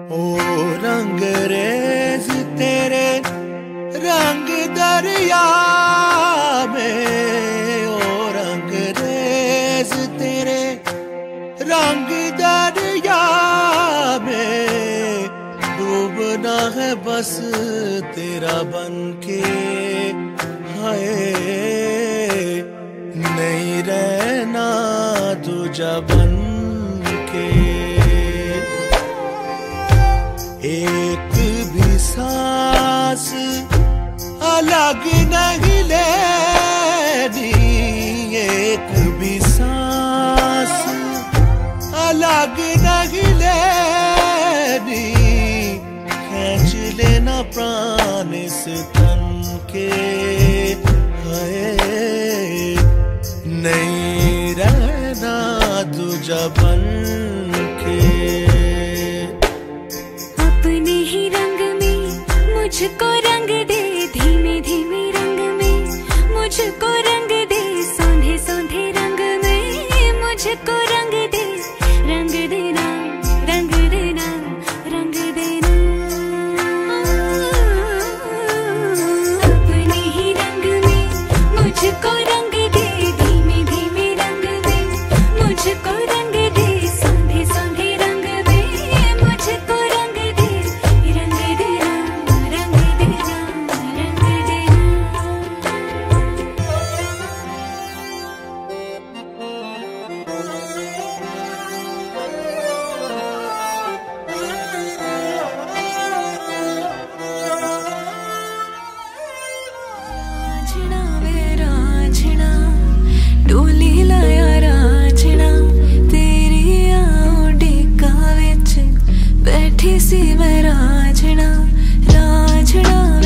ओ रंग रेज तेरे रंग दरिया में, ओ रंग रेज तेरे रंग दरिया में, डूबना है बस तेरा बनके, हाय नहीं रहना दूजा बनके। एक भी सांस अलग नहीं लेनी, एक भी सांस अलग नहीं लेनी, खींच लेना प्राण इस तन के, हाय नहीं रहना दूजा बनके। अपने ही रंग में मुझको रंग दे, धीमे धीमे रंग में मुझको रंग दे, सौंधे सौंधे रंग में मुझको रंग दे, रंग देना रंग देना रंग देना। अपने ही रंग में मुझको रंग दे, धीमे धीमे रंग में मुझको रंग दे, सौंधे सौंधे रंग में मुझको रंग दे, रंग देना रंग देना रंग देना। रांझना वे रांझना, डोली लाया रांझना, तेरी डेका विच बैठी सी मैं रांझना, रांझना